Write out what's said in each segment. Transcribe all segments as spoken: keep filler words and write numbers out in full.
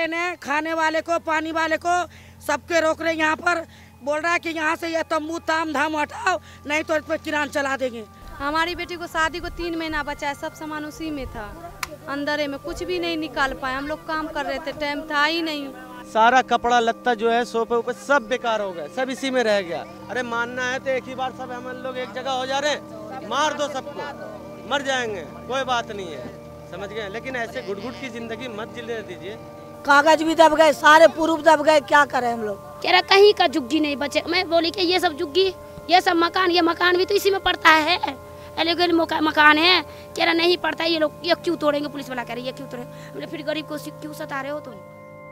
रहने खाने वाले को पानी वाले को सबके रोक रहे। यहाँ पर बोल रहा है कि यहाँ से ये तंबू ताम धाम हटाओ, नहीं तो इस पर किरान चला देंगे। हमारी बेटी को शादी को तीन महीना बचा है, सब सामान उसी में था, अंदर में कुछ भी नहीं निकाल पाए। हम लोग काम कर रहे थे, टाइम था ही नहीं। सारा कपड़ा लत्ता जो है सोफे ऊपर सब बेकार हो गए, सब इसी में रह गया। अरे मानना है तो एक ही बार सब हम लोग एक जगह हो जा रहे हैं, मार दो सबको, मर जाएंगे, कोई बात नहीं है, समझ गए। लेकिन ऐसे घुट घुट की जिंदगी मत जिले दीजिए। कागज भी दब गए, सारे प्रूफ दब गए, क्या करें हम लोग। कह रहा कहीं का झुग्गी नहीं बचे। मैं बोली कि ये सब झुग्गी, ये सब मकान, ये मकान भी तो इसी में पड़ता है, एलिगल मकान है। कह रहा नहीं पड़ता, ये लोग ये क्यों तोड़ेंगे, पुलिस वाला कह रही है क्यों तोड़ेंगे। हमने फिर गरीब को क्यों सता रहे हो तुम।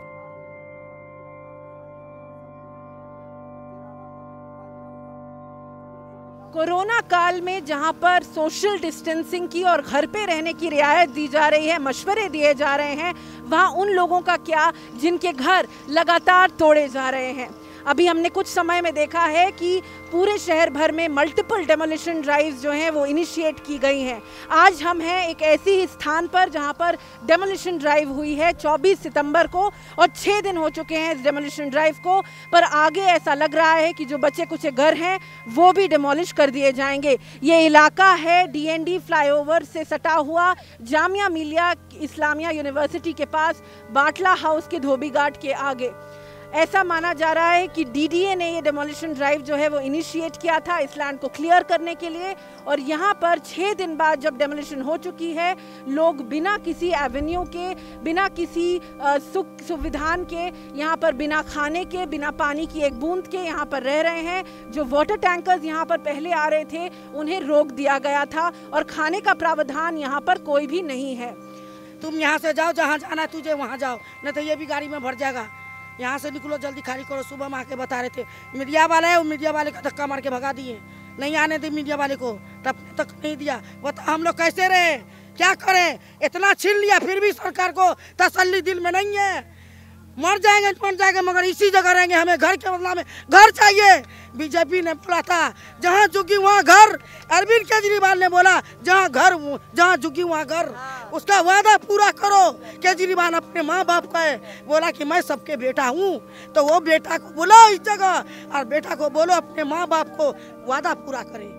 कोरोना काल में जहां पर सोशल डिस्टेंसिंग की और घर पे रहने की रियायत दी जा रही है, मशवरे दिए जा रहे हैं, वहां उन लोगों का क्या जिनके घर लगातार तोड़े जा रहे हैं। अभी हमने कुछ समय में देखा है कि पूरे शहर भर में मल्टीपल डेमोलिशन ड्राइव्स जो हैं वो इनिशिएट की गई हैं। आज हम हैं एक ऐसी ही स्थान पर जहां पर डेमोलिशन ड्राइव हुई है चौबीस सितंबर को, और छः दिन हो चुके हैं इस डेमोलिशन ड्राइव को। पर आगे ऐसा लग रहा है कि जो बचे कुछ घर हैं वो भी डिमोलिश कर दिए जाएंगे। ये इलाका है डीएनडी फ्लाईओवर से सटा हुआ जामिया मिलिया इस्लामिया यूनिवर्सिटी के पास बाटला हाउस के धोबी घाट के आगे। ऐसा माना जा रहा है कि डीडीए ने ये डेमोलिशन ड्राइव जो है वो इनिशिएट किया था इस लैंड को क्लियर करने के लिए, और यहाँ पर छः दिन बाद जब डेमोलिशन हो चुकी है, लोग बिना किसी एवेन्यू के, बिना किसी सुख सुविधान के, यहाँ पर बिना खाने के, बिना पानी की एक बूंद के यहाँ पर रह रहे हैं। जो वाटर टैंकर्स यहाँ पर पहले आ रहे थे उन्हें रोक दिया गया था, और खाने का प्रावधान यहाँ पर कोई भी नहीं है। तुम यहाँ से जाओ, जहाँ जाना है तुझे वहाँ जाओ, नहीं तो ये भी गाड़ी में भर जाएगा। यहाँ से निकलो, जल्दी खाली करो। सुबह में आके बता रहे थे मीडिया वाला है, वो मीडिया वाले का धक्का मार के भगा दिए, नहीं आने दी मीडिया वाले को, तब तक नहीं दिया। बता हम लोग कैसे रहे, क्या करें, इतना छीन लिया फिर भी सरकार को तसल्ली दिल में नहीं है। मर जाएंगे मर जाएंगे मगर इसी जगह रहेंगे, हमें घर के बदला में घर चाहिए। बीजेपी ने बोला था जहाँ झुकी वहाँ घर, अरविंद केजरीवाल ने बोला जहाँ घर जहाँ झुकी वहाँ घर, उसका वादा पूरा करो। केजरीवाल अपने माँ बाप का है, बोला कि मैं सबके बेटा हूँ, तो वो बेटा को बुलाओ इस जगह, और बेटा को बोलो अपने माँ बाप को वादा पूरा करे।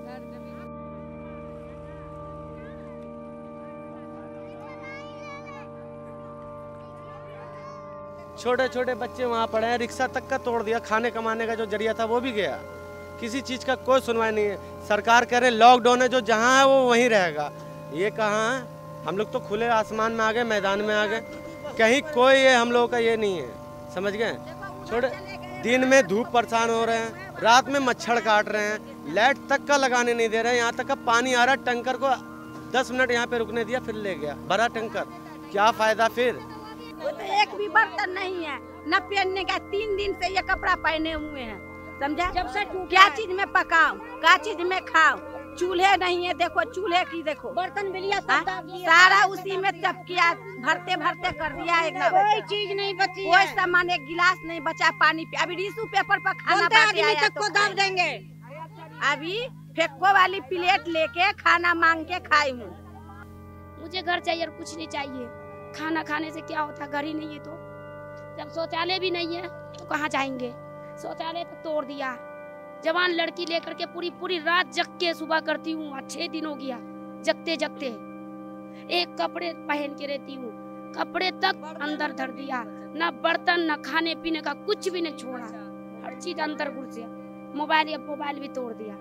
छोटे छोटे बच्चे वहाँ पड़े हैं, रिक्शा तक का तोड़ दिया, खाने कमाने का जो जरिया था वो भी गया, किसी चीज़ का कोई सुनवाई नहीं है। सरकार कह रहे लॉकडाउन है, जो जहाँ है वो वहीं रहेगा, ये कहाँ है। हम लोग तो खुले आसमान में आ गए, मैदान में आ गए, कहीं कोई ये हम लोगों का ये नहीं है, समझ गए। छोटे दिन में धूप परेशान हो रहे हैं, रात में मच्छर काट रहे हैं, लाइट तक का लगाने नहीं दे रहे हैं। यहाँ तक का पानी आ रहा है, टंकर को दस मिनट यहाँ पे रुकने दिया, फिर ले गया भरा टंकर, क्या फायदा फिर। वो तो एक भी बर्तन नहीं है, न पहनने का, तीन दिन से ये कपड़ा पहने हुए हैं, समझा। जब से क्या चीज में पकाओ, क्या चीज में खाओ, चूल्हे नहीं है, देखो चूल्हे की देखो, बर्तन बिलिया सारा उसी में चप किया, भरते भरते कर दिया एकदम, कोई चीज नहीं बची, कोई सामान, एक गिलास नहीं बचा पानी पे। अभी टिश्यू पेपर पर खाना को दाब देंगे, अभी फेंको वाली प्लेट लेके खाना मांग के खाई हूँ। मुझे घर चाहिए और कुछ नहीं चाहिए, खाना खाने से क्या होता, घर ही नहीं है तो। जब शौचालय भी नहीं है तो कहाँ जाएंगे, शौचालय तो तोड़ दिया। जवान लड़की लेकर के पूरी पूरी रात जग के सुबह करती हूँ, छह दिन हो गया जगते जगते, एक कपड़े पहन के रहती हूँ, कपड़े तक अंदर धर दिया, ना बर्तन ना खाने पीने का कुछ भी नहीं छोड़ा, हर चीज अंदर घुस गया। मोबाइल या मोबाइल भी तोड़ दिया।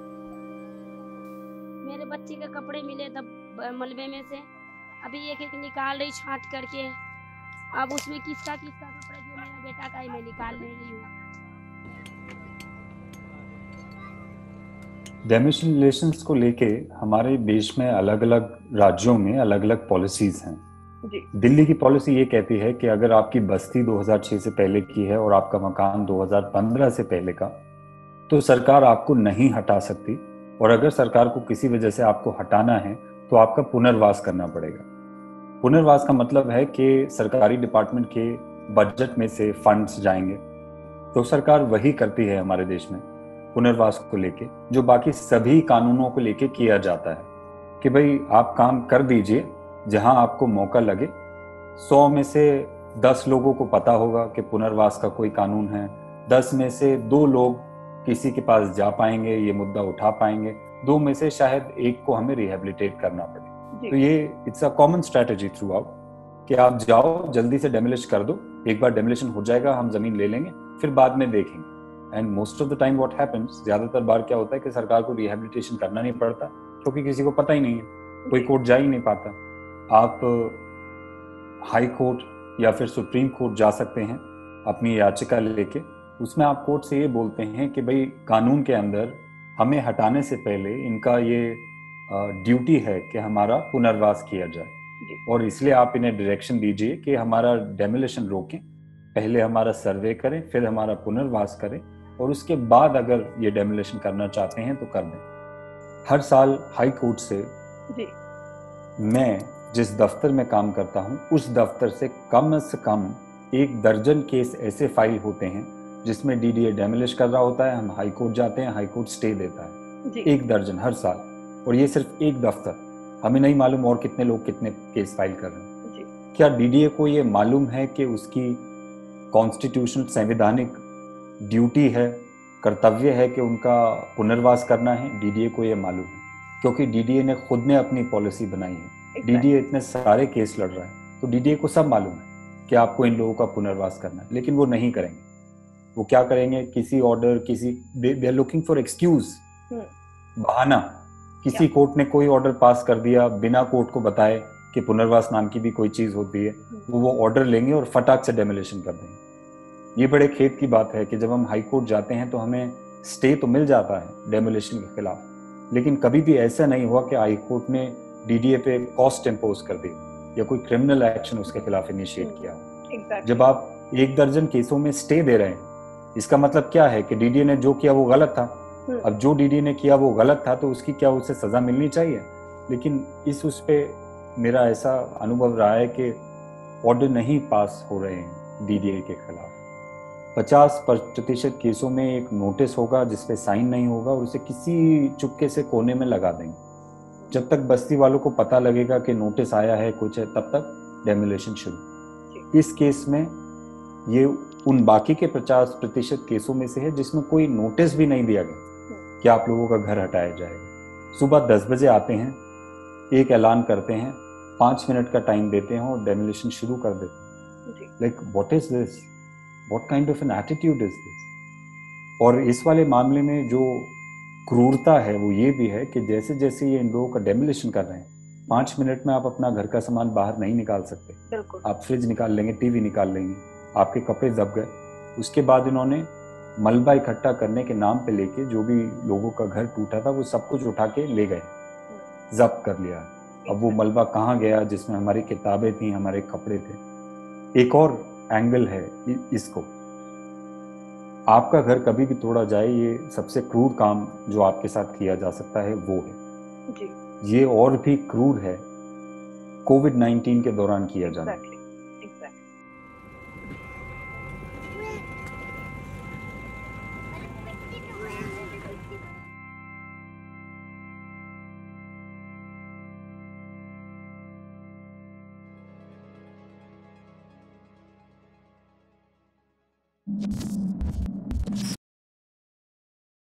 मेरे बच्चे के कपड़े मिले तब मलबे में से, अभी एक एक निकाल रही छांट करके, अब उसमें किसका किसका कपड़ा, जो मेरा बेटा का ही मैं निकाल रही हूँ। डेमोलिशंस को लेके हमारे देश में अलग अलग राज्यों में अलग अलग पॉलिसीज हैं। दिल्ली की पॉलिसी ये कहती है कि अगर आपकी बस्ती दो हज़ार छह से पहले की है और आपका मकान दो हज़ार पंद्रह से पहले का, तो सरकार आपको नहीं हटा सकती, और अगर सरकार को किसी वजह से आपको हटाना है तो आपका पुनर्वास करना पड़ेगा। पुनर्वास का मतलब है कि सरकारी डिपार्टमेंट के बजट में से फंड्स जाएंगे, तो सरकार वही करती है हमारे देश में पुनर्वास को लेके, जो बाकी सभी कानूनों को लेके किया जाता है कि भाई आप काम कर दीजिए जहां आपको मौका लगे। सौ में से दस लोगों को पता होगा कि पुनर्वास का कोई कानून है, दस में से दो लोग किसी के पास जा पाएंगे, ये मुद्दा उठा पाएंगे, दो में से शायद एक को हमें रिहेबिलिटेट करना पड़े। तो ये it's a common strategy throughout कि आप जाओ, जल्दी से डेमोलिश कर दो, एक बार डेमोलिशन हो जाएगा हम जमीन ले लेंगे, फिर बाद में देखेंगे। And most of the time what happens, ज्यादातर बार क्या होता है कि सरकार को रिहेबिलिटेशन करना नहीं पड़ता क्योंकि किसी को पता ही नहीं है, कोई कोर्ट जा ही नहीं पाता। आप हाई कोर्ट या फिर सुप्रीम कोर्ट जा सकते हैं अपनी याचिका लेके, उसमें आप कोर्ट से ये बोलते हैं कि भाई कानून के अंदर हमें हटाने से पहले इनका ये ड्यूटी है कि हमारा पुनर्वास किया जाए, और इसलिए आप इन्हें डायरेक्शन दीजिए कि हमारा डेमोलिशन रोकें, पहले हमारा सर्वे करें, फिर हमारा पुनर्वास करें, और उसके बाद अगर ये डेमोलिशन करना चाहते हैं तो कर दें। हर साल हाई कोर्ट से जी। मैं जिस दफ्तर में काम करता हूं उस दफ्तर से कम से कम एक दर्जन केस ऐसे फाइल होते हैं जिसमें डीडीए डेमोलिश कर रहा होता है, हम हाई कोर्ट जाते हैं, हाई कोर्ट स्टे देता है जी। एक दर्जन हर साल, और ये सिर्फ एक दफ्तर, हमें नहीं मालूम और कितने लोग कितने केस फाइल कर रहे हैं जी। क्या डीडीए को ये मालूम है कि उसकी कॉन्स्टिट्यूशनल संवैधानिक ड्यूटी है, कर्तव्य है कि उनका पुनर्वास करना है? डीडीए को ये मालूम है क्योंकि डीडीए ने खुद ने अपनी पॉलिसी बनाई है। डीडीए इतने सारे केस लड़ रहा है तो डीडीए को सब मालूम है कि आपको इन लोगों का पुनर्वास करना है, लेकिन वो नहीं करेंगे। वो क्या करेंगे, किसी ऑर्डर, किसी they are looking for excuse, बहाना। किसी कोर्ट ने कोई ऑर्डर पास कर दिया बिना कोर्ट को बताए कि पुनर्वास नाम की भी कोई चीज होती है, वो वो ऑर्डर लेंगे और फटाक से डेमोलिशन कर देंगे। ये बड़े खेद की बात है कि जब हम हाई कोर्ट जाते हैं तो हमें स्टे तो मिल जाता है डेमोलिशन के खिलाफ, लेकिन कभी भी ऐसा नहीं हुआ कि हाई कोर्ट ने डीडीए पे कॉस्ट इम्पोज कर दी या कोई क्रिमिनल एक्शन उसके खिलाफ इनिशिएट किया। exactly. जब आप एक दर्जन केसों में स्टे दे रहे हैं, इसका मतलब क्या है कि डीडीए ने जो किया वो गलत था। अब जो डीडीए ने किया वो गलत था तो उसकी क्या उसे सजा मिलनी चाहिए, लेकिन इस उस पे मेरा ऐसा अनुभव रहा है कि ऑर्डर नहीं पास हो रहे हैं डीडीए के खिलाफ। पचास प्रतिशत केसों में एक नोटिस होगा जिसपे साइन नहीं होगा और उसे किसी चुपके से कोने में लगा देंगे। जब तक बस्ती वालों को पता लगेगा कि नोटिस आया है, कुछ है, तब तक डेमोलिशन शुरू। इस केस में ये उन बाकी के पचास प्रतिशत केसों में से है जिसमें कोई नोटिस भी नहीं दिया गया कि आप लोगों का घर हटाया जाएगा। सुबह दस बजे आते हैं, एक ऐलान करते हैं, पांच मिनट का टाइम देते हैं और डेमोलिशन शुरू कर देते हैं। Like what is this, what kind of an attitude is this. और इस वाले मामले में जो क्रूरता है वो ये भी है कि जैसे जैसे ये इन लोगों का डेमोलिशन कर रहे हैं, पांच मिनट में आप अपना घर का सामान बाहर नहीं निकाल सकते। आप फ्रिज निकाल लेंगे, टीवी निकाल लेंगे, आपके कपड़े दब गए। उसके बाद इन्होंने मलबा इकट्ठा करने के नाम पे लेके जो भी लोगों का घर टूटा था वो सब कुछ उठा के ले गए, जब्त कर लिया। अब वो मलबा कहाँ गया जिसमें हमारी किताबें थी, हमारे कपड़े थे। एक और एंगल है इसको, आपका घर कभी भी तोड़ा जाए, ये सबसे क्रूर काम जो आपके साथ किया जा सकता है वो है जी। ये और भी क्रूर है कोविड नाइनटीन के दौरान किया जाना। exactly. exactly.